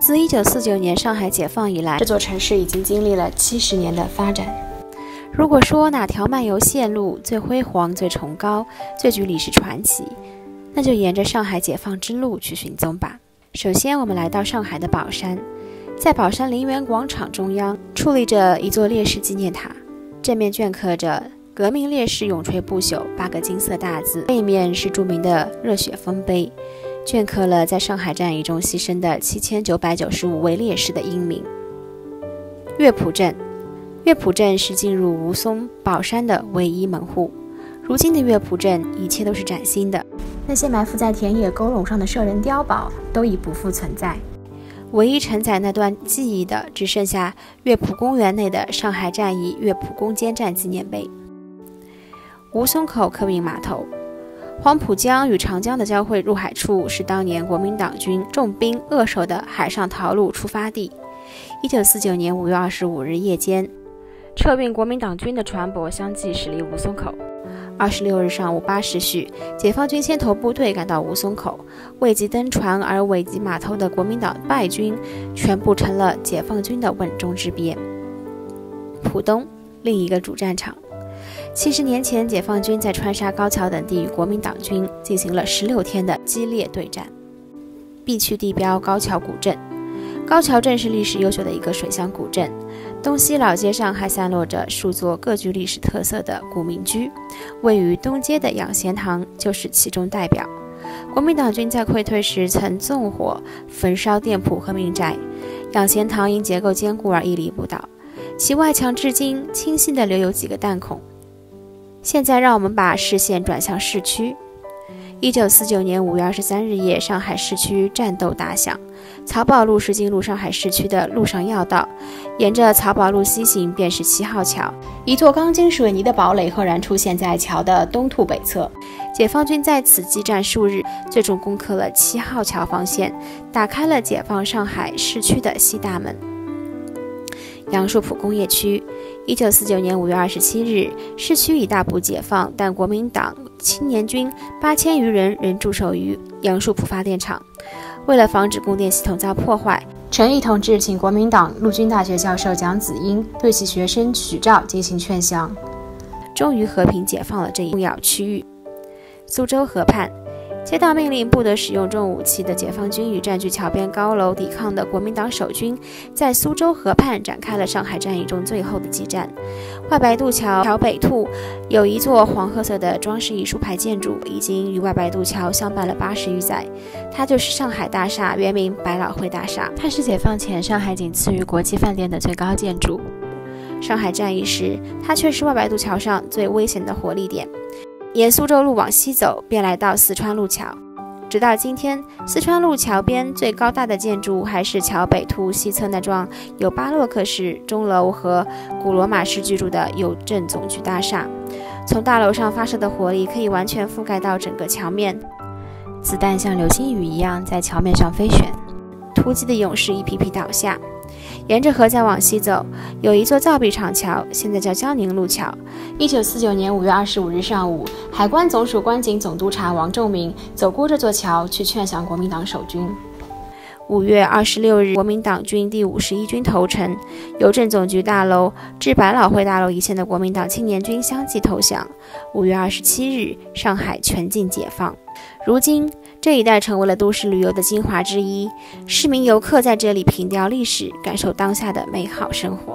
自1949年上海解放以来，这座城市已经经历了70年的发展。如果说哪条漫游线路最辉煌、最崇高、最具历史传奇，那就沿着上海解放之路去寻踪吧。首先，我们来到上海的宝山，在宝山陵园广场中央矗立着一座烈士纪念塔，正面镌刻着革命烈士永垂不朽8个金色大字，背面是著名的热血丰碑，镌刻了在上海战役中牺牲的7995位烈士的英名。乐浦镇，乐浦镇是进入吴淞、宝山的唯一门户。如今的乐浦镇一切都是崭新的，那些埋伏在田野沟垄上的射人碉堡都已不复存在，唯一承载那段记忆的只剩下乐浦公园内的上海战役乐浦攻坚战纪念碑。吴淞口客运码头，黄浦江与长江的交汇入海处是当年国民党军重兵扼守的海上逃路出发地。1949年5月25日夜间，撤运国民党军的船舶相继驶离吴淞口。26日上午8时许，解放军先头部队赶到吴淞口，未及登船而尾及码头的国民党败军全部成了解放军的稳中之鳖。浦东，另一个主战场。70年前，解放军在川沙、高桥等地与国民党军进行了16天的激烈对战。必去地标高桥古镇，高桥镇是历史悠久的一个水乡古镇，东西老街上还散落着数座各具历史特色的古民居，位于东街的养贤堂就是其中代表。国民党军在溃退时曾纵火焚烧店铺和民宅，养贤堂因结构坚固而屹立不倒，其外墙至今清晰地留有几个弹孔。现在让我们把视线转向市区。1949年5月23日夜，上海市区战斗打响。漕宝路是进入上海市区的路上要道，沿着漕宝路西行便是7号桥，一座钢筋水泥的堡垒赫然出现在桥的东土北侧。解放军在此激战数日，最终攻克了7号桥防线，打开了解放上海市区的西大门。杨树浦工业区，1949年5月27日，市区已大部解放，但国民党青年军8000余人仍驻守于杨树浦发电厂。为了防止供电系统遭破坏，陈毅同志请国民党陆军大学教授蒋子英对其学生许照进行劝降，终于和平解放了这一重要区域。苏州河畔，接到命令不得使用重武器的解放军与占据桥边高楼抵抗的国民党守军，在苏州河畔展开了上海战役中最后的激战。外白渡桥桥北兔有一座黄褐色的装饰艺术派建筑，已经与外白渡桥相伴了80余载，它就是上海大厦，原名百老汇大厦。它是解放前上海仅次于国际饭店的最高建筑。上海战役时，它却是外白渡桥上最危险的火力点。沿苏州路往西走，便来到四川路桥。直到今天，四川路桥边最高大的建筑还是桥北凸西侧那幢有巴洛克式钟楼和古罗马式巨柱的邮政总局大厦。从大楼上发射的火力可以完全覆盖到整个桥面，子弹像流星雨一样在桥面上飞旋，突击的勇士一批批倒下。沿着河再往西走，有一座造币厂桥，现在叫江宁路桥。1949年5月25日上午，海关总署关警总督察王仲明走过这座桥去劝降国民党守军。5月26日，国民党军第51军投诚，邮政总局大楼至百老汇大楼一线的国民党青年军相继投降。5月27日，上海全境解放。如今这一带成为了都市旅游的精华之一，市民游客在这里凭吊历史，感受当下的美好生活。